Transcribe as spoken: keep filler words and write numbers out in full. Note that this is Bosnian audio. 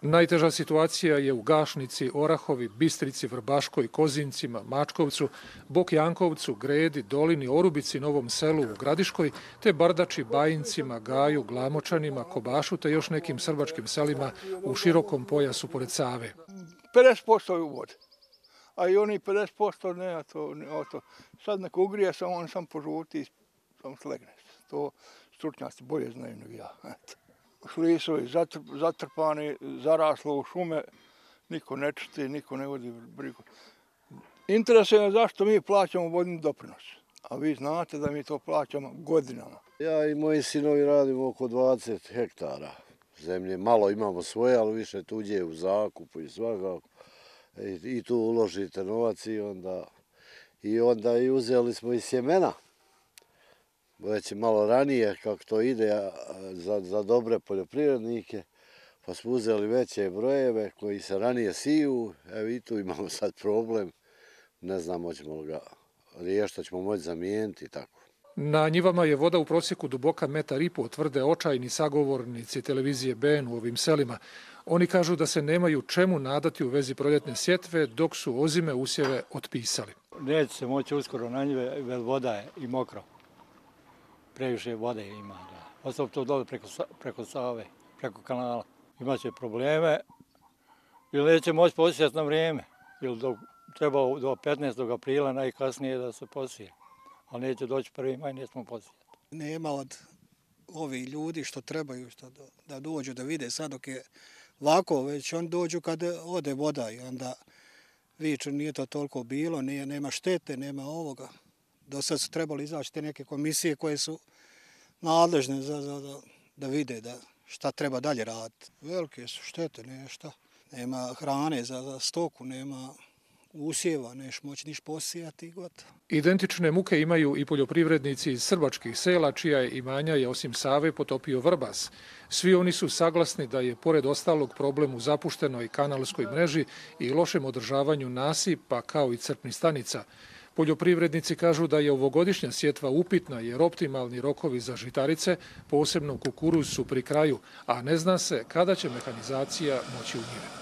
Najteža situacija je u Gašnici, Orahovi, Bistrici, Vrbaškoj, Kozincima, Mačkovcu, Bokjankovcu, Gredi, Dolini, Orubici, Novom Selu, u Gradiškoj, te Bardači, Bajincima, Gaju, Glamočanima, Kobašu te još nekim srbačkim selima u širokom pojasu pored Save. pedeset posto je u vodi, a i oni pedeset posto ne, to, ne, to. Sad neko ugrije, samo on sam požuti i sam slegne. To stručnjaci bolje znaju nego ja. Eto. Šlisovi zatrpani, zaraslo u šume, niko ne čisti, niko ne vodi brigu. Interesuje me zašto mi plaćamo vodni doprinos, a vi znate da mi to plaćamo godinama. Ja i moji sinovi radimo oko dvadeset hektara zemlje. Malo imamo svoje, ali više tuđe u zakupu i svakako. I, i tu uložite novac i onda, i onda i uzeli smo i sjemena. Već malo ranije, kako to ide za, za dobre poljoprivrednike, pa smo uzeli veće brojeve koji se ranije siju. Evo i tu imamo sad problem, ne znamo hoćemo li ga riješiti, ćemo moći zamijeniti i tako. Na njivama je voda u prosjeku duboka metar i po, tvrde očajni sagovornici televizije B N u ovim selima. Oni kažu da se nemaju čemu nadati u vezi proljetne sjetve, dok su ozime usjeve otpisali. Neće se moći uskoro na njive, jer voda je i mokro. Previše vode ima, da. Ostalo to dole preko, preko Save, preko kanala. Imaće probleme ili neće moći posijati na vrijeme. Ili do, treba do petnaestog aprila najkasnije da se posije. Ali neće doći prvi maj, nećemo posijati. Nema od ovih ljudi što trebaju što da, da dođu da vide sad dok je ovako, već oni dođu kad ode voda i onda viču nije to toliko bilo, nije, nema štete, nema ovoga. Do sad su trebali izaći te neke komisije koje su nadležne za, za, za, da vide da šta treba dalje raditi. Velike su štete, nešto. Nema hrane za, za stoku, nema usjeva, neš moći niš posijati i gotovo. Identične muke imaju i poljoprivrednici iz srbačkih sela, čija je imanja je osim Save potopio Vrbas. Svi oni su saglasni da je pored ostalog problem u zapuštenoj kanalskoj mreži i lošem održavanju nasipa kao i crpnih stanica. Poljoprivrednici kažu da je ovogodišnja sjetva upitna jer optimalni rokovi za žitarice, posebno kukuruz, su pri kraju, a ne zna se kada će mehanizacija moći u njive.